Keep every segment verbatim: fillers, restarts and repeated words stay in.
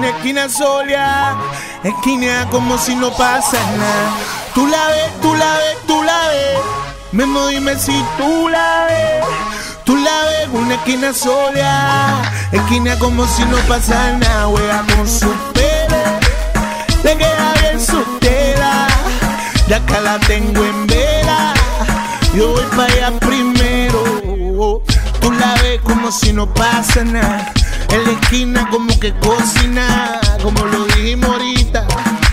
una esquina sola, esquina como si no pasa nada. Tú la ves, tú la ves, tú la ves. Memo, dime si tú la ves. Tú la ves, una esquina sola, esquina como si no pasa nada. Juega con su pelo, le queda bien su tela. Ya acá la tengo en vela, yo voy para allá primero. Tú la ves como si no pasa nada, en la esquina como que cocina, como lo dijimos ahorita.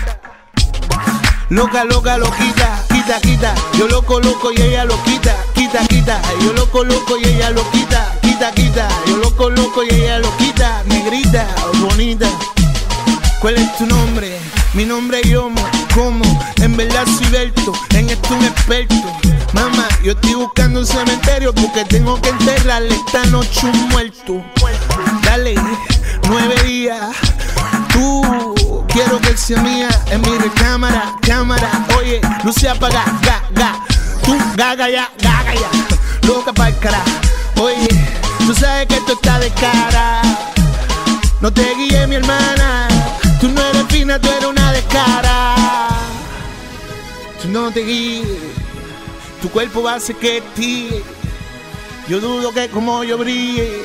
Loca, loca, loquita, quita, quita. Yo lo coloco y ella lo quita, quita, quita. Yo lo coloco y ella lo quita, quita, quita. Yo lo coloco y ella lo quita. Negrita, bonita. ¿Cuál es tu nombre? Mi nombre es Yomo. ¿Cómo? En verdad soy Berto, en esto un experto. Mamá, yo estoy buscando un cementerio porque tengo que enterrarle esta noche un muerto. Dale, nueve días. Tú, quiero que él sea mía en mi recámara, cámara. Oye, luz se apaga, ga, ga. Tú, gaga ya, gaga ya. Loca pa'l cara. Oye, tú sabes que esto está de cara. No te guíes, mi hermana. Tú no eres fina, tú eres una descara. Tú no te guíes. Tu cuerpo va a hacer que tire. Yo dudo que como yo brille.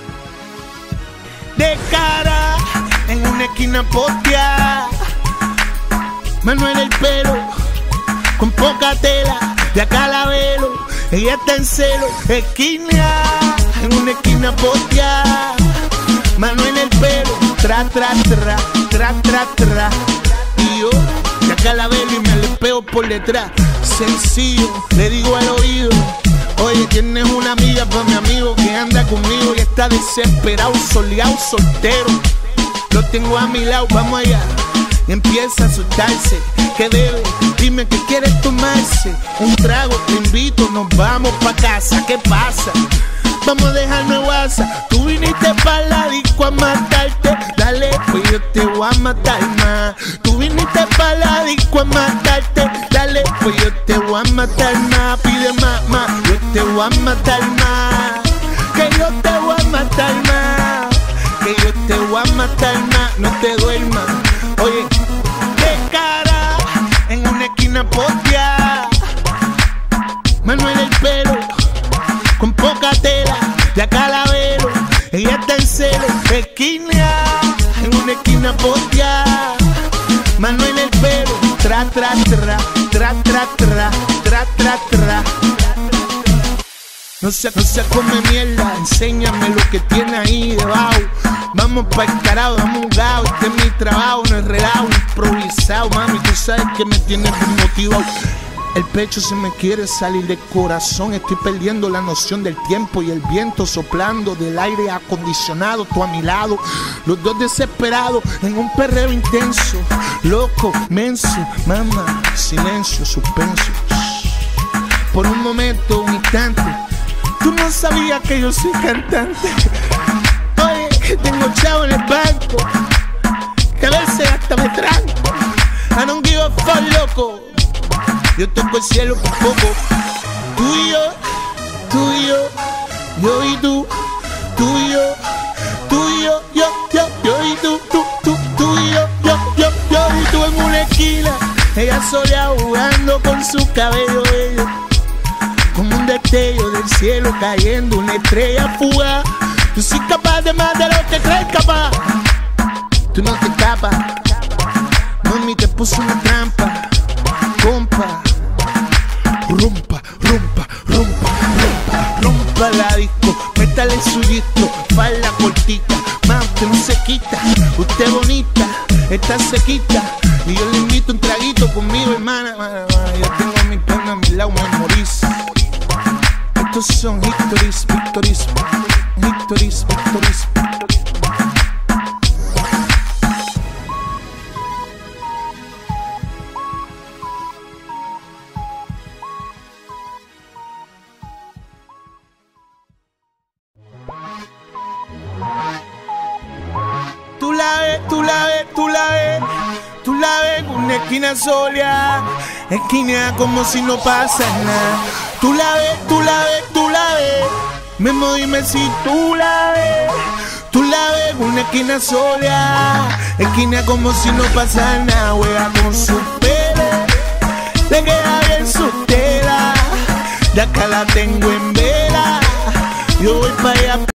De cara, en una esquina posteada. Manuel el pelo, con poca tela. De acá la velo, ella está en celo. Esquina, en una esquina posteada. Manuel el pelo, tra, tra, tra, tra, tra, tra. Y yo, de acá la velo y me le pego por detrás. Sencillo, le digo al oído. Oye, tienes una amiga para mi amigo que anda conmigo y está desesperado, soleado, soltero. Lo tengo a mi lado, vamos allá. Y empieza a asustarse. ¿Qué debe? Dime que quieres tomarse. Un trago, te invito, nos vamos pa' casa. ¿Qué pasa? Vamos a dejarme WhatsApp. Tú viniste pa' la disco a matarte. Dale, pues yo te voy a matar más. Tú viniste pa' la disco a matarte. Dale, pues yo te voy a matar más. Pide más, más. Yo te voy a matar más. Que yo te voy a matar más. Que yo te voy a matar más. No te duermas. Oye, de cara, en una esquina posteada. Manuel el pelo, con poca tela, de acá la velo, ella está en celo. Esquina, en una esquina posteada. Manuel el pelo, tra, tra, tra, tra, tra, tra, tra, tra, tra. No se, no se come mierda, enséñame lo que tiene ahí debajo. Vamos pa' el carajo, vamos jugado. Este es mi trabajo, no es relajo, improvisado. Mami, tú sabes que me tienes motivado. El pecho se me quiere salir del corazón. Estoy perdiendo la noción del tiempo y el viento soplando del aire acondicionado. Tú a mi lado, los dos desesperados en un perreo intenso. Loco, menso, mamá, silencio, suspenso. Por un momento, un instante, tú no sabías que yo soy cantante. Oye, que tengo chavo en el banco, que a veces hasta me tranco. I don't give a fuck, loco. Yo toco el cielo por poco. Tú y yo, tú y yo, yo y tú, tú y yo, tú y yo, yo, yo, yo y tú, tú, tú, tú y yo, yo, yo, yo y tú en una esquina. Ella sola jugando con su cabello bello, como un destello del cielo cayendo, una estrella fugaz. Tú sí capaz de más de lo que crees capaz. Tú no te escapas. Mami te puso una trampa, compa. Rompa, rompa, rompa, rompa, rompa la disco. Métale en su disco, falda cortita. Más usted no se quita, usted bonita, está sequita. Y yo le invito un traguito conmigo, hermana. Yo tengo a mi pena a mi lado, me morís. Estos son victories, victories, victories, victories. Tú la ves, tú la ves, tú la ves, tú la ves en una esquina sola, esquina como si no pasa nada. Tú la ves, tú la ves, tú la ves. Memo, dime si tú la ves. Tú la ves en una una esquina sola, esquina como si no pasara nada. Juega con su pelo, le queda bien su tela. De acá la tengo en vela, yo voy para allá.